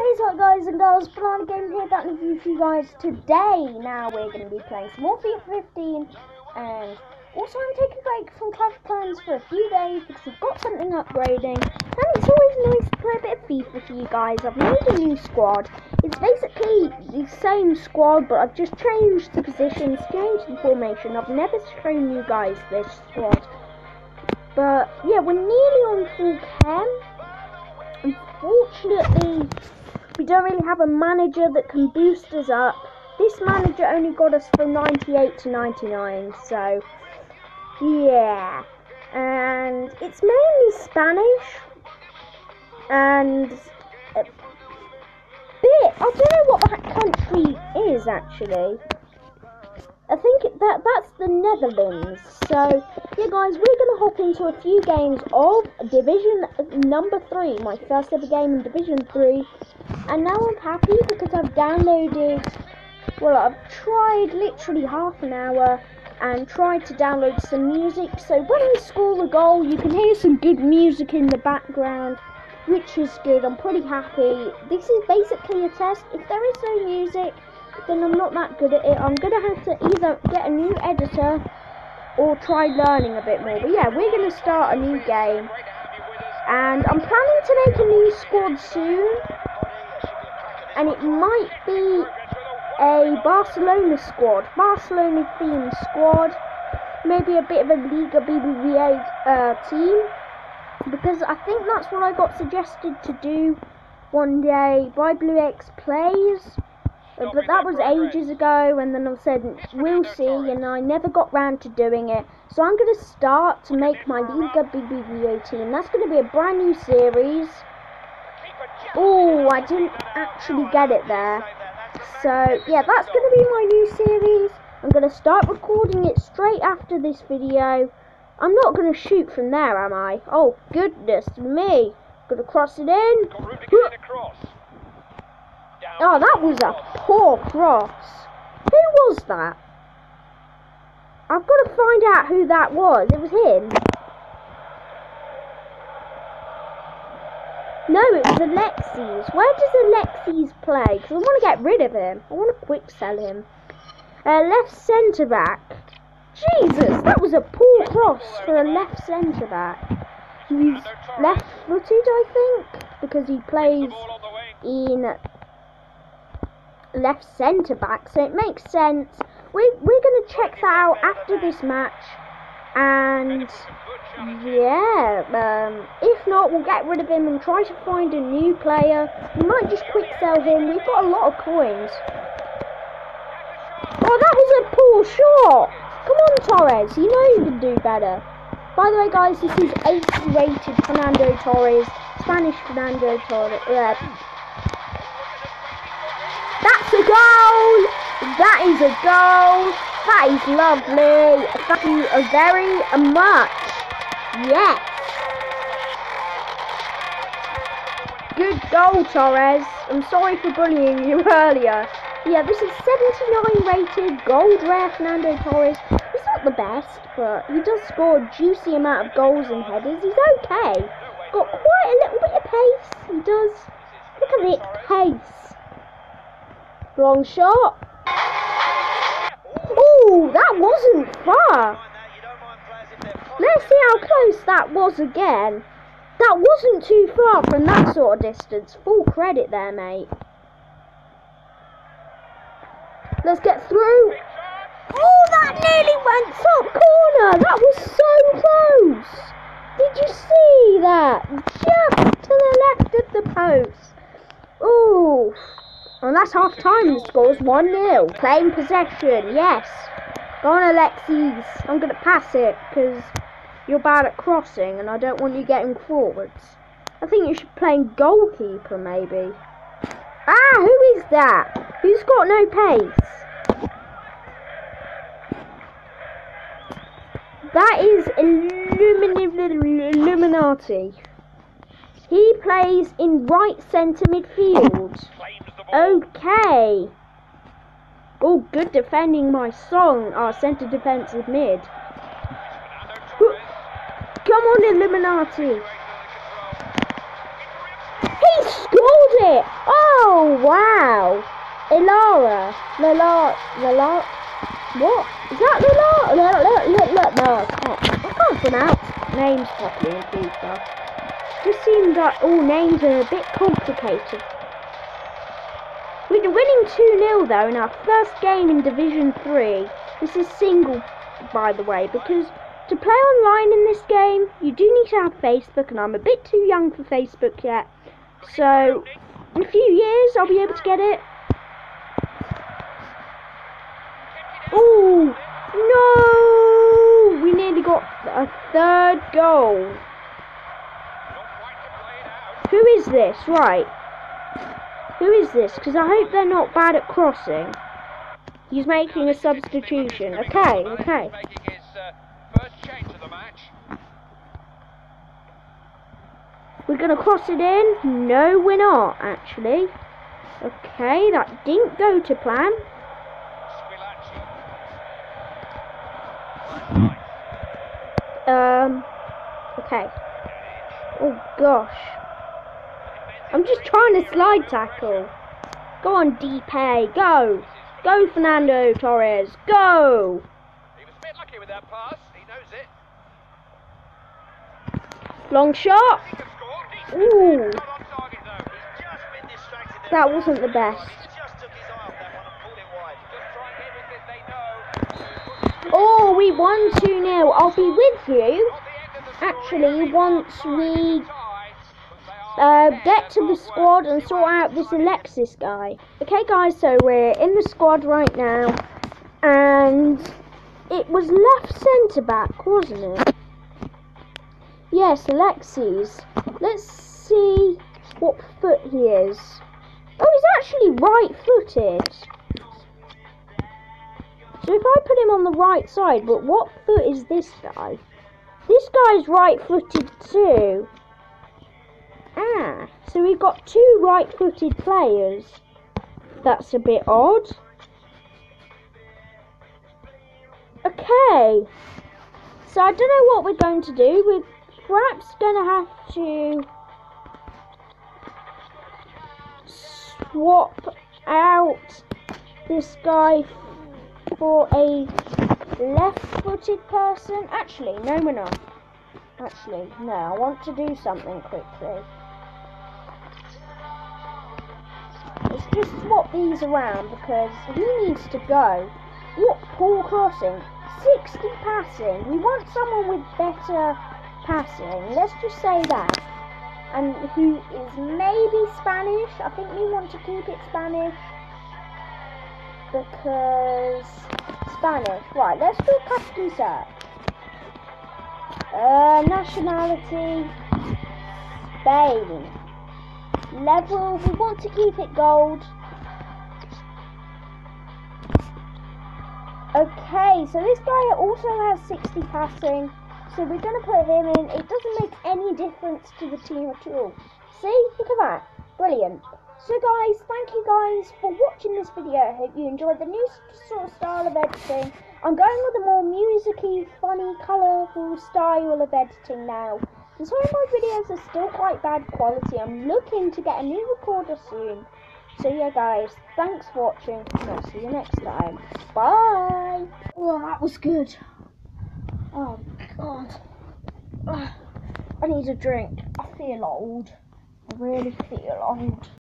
What is up, guys and girls? Banana Game here, back with you for you guys today. Now we're going to be playing some more FIFA 15, and also I'm taking a break from Clash of Clans for a few days because we've got something upgrading, and it's always nice to play a bit of FIFA for you guys. I've made a new squad. It's basically the same squad, but I've just changed the positions, changed the formation. I've never shown you guys this squad, but yeah, we're nearly on full chem. Unfortunately, we don't really have a manager that can boost us up. This manager only got us from 98 to 99, so yeah. And it's mainly Spanish and a bit, I don't know what that country is actually. I think that's the Netherlands. So yeah, guys, we're gonna hop into a few games of Division number 3, my first ever game in Division 3. And now I'm happy because I've downloaded, well, I've tried literally half an hour and tried to download some music. So when I score a goal, you can hear some good music in the background, which is good. I'm pretty happy. This is basically a test. If there is no music, then I'm not that good at it. I'm going to have to either get a new editor or try learning a bit more. But yeah, we're going to start a new game. And I'm planning to make a new squad soon. And it might be a Barcelona squad, Barcelona themed squad. Maybe a bit of a Liga BBVA team. Because I think that's what I got suggested to do one day by BlueX Plays. But that was ages ago, and then I said, we'll see, and I never got round to doing it. So I'm going to start to make my Liga BBVA team. That's going to be a brand new series. Oh, I didn't actually get it there. So, yeah, that's going to be my new series. I'm going to start recording it straight after this video. I'm not going to shoot from there, am I? Oh, goodness me. Going to cross it in. Oh, that was a poor cross. Who was that? I've got to find out who that was. It was him. No, it was Alexis. Where does Alexis play? Because I want to get rid of him. I want to quick sell him. Left centre back. Jesus, that was a poor cross for a left centre back. He's left footed, I think, because he plays in left centre back, so it makes sense. We're going to check that out after this match, and yeah, if not, we'll get rid of him and try to find a new player. We might just quick sell him. We've got a lot of coins. Oh, that was a poor shot. Come on, Torres, you know you can do better. By the way, guys, this is 80 rated Fernando Torres, Spanish Fernando Torres. That's a goal! That is a goal! That is lovely! Thank you very much! Yes! Good goal, Torres. I'm sorry for bullying you earlier. Yeah, this is 79 rated, gold rare Fernando Torres. He's not the best, but he does score a juicy amount of goals and headers. He's okay. Got quite a little bit of pace. He does. Look at it, pace. Long shot. Oh, that wasn't far. Let's see how close that was again. That wasn't too far from that sort of distance. Full credit there, mate. Let's get through. Oh, that nearly went top corner. That was so close. Did you see that? Just to the left of the post. Oh. And that's half time. The score's 1-0. Playing possession, yes. Go on, Alexis. I'm going to pass it because you're bad at crossing and I don't want you getting forwards. I think you should play goalkeeper, maybe. Ah, who is that? Who's got no pace? That is Illuminati. He plays in right centre midfield. Okay. Oh, good defending my song, our centre defensive mid. Come on, Illuminati. He scored it! Oh, Oh, wow. Lara. What? Is that Lara? No, I can't pronounce names properly in FIFA. Just seems like all names are a bit complicated. We're winning 2-0 though in our first game in Division 3. This is single, by the way, because to play online in this game, you do need to have Facebook, and I'm a bit too young for Facebook yet. So, in a few years, I'll be able to get it. Oh, no! We nearly got a third goal. Who is this? Right. Who is this? Because I hope they're not bad at crossing. He's making a substitution. Okay. We're going to cross it in. No, we're not, actually. Okay, that didn't go to plan. Okay. Oh, gosh. I'm just trying to slide tackle. Go on, DP. Go. Go, Fernando Torres. Go. He was a bit lucky with that pass. He knows it. Long shot. Ooh. That wasn't the best. Oh, we won 2-0. I'll be with you, actually, once we get to the squad and sort out this Alexis guy. Okay, guys, so we're in the squad right now, and it was left centre-back, wasn't it? Yes, Alexis. Let's see what foot he is. Oh, he's actually right-footed. So if I put him on the right side, but what foot is this guy? This guy's right-footed too. Ah, so we've got two right-footed players. That's a bit odd. Okay. So I don't know what we're going to do. We're perhaps going to have to swap out this guy for a left-footed person. Actually, no, we're not. Actually, no, I want to do something quickly. Let's just swap these around because he needs to go. What poor crossing. 60 passing. We want someone with better passing. Let's just say that. And who is maybe Spanish. I think we want to keep it Spanish. Because Spanish. Right, let's do a custom search. Nationality Spain. Level, we want to keep it gold. Okay, so this guy also has 60 passing, so we're going to put him in. It doesn't make any difference to the team at all. See, look at that, brilliant. So guys, thank you guys for watching this video. I hope you enjoyed the new sort of style of editing. I'm going with a more musicy, funny, colourful style of editing now. And some of my videos are still quite bad quality. I'm looking to get a new recorder soon. So yeah guys, thanks for watching, and I'll see you next time. Bye! Oh, that was good. Oh god. I need a drink. I feel old. I really feel old.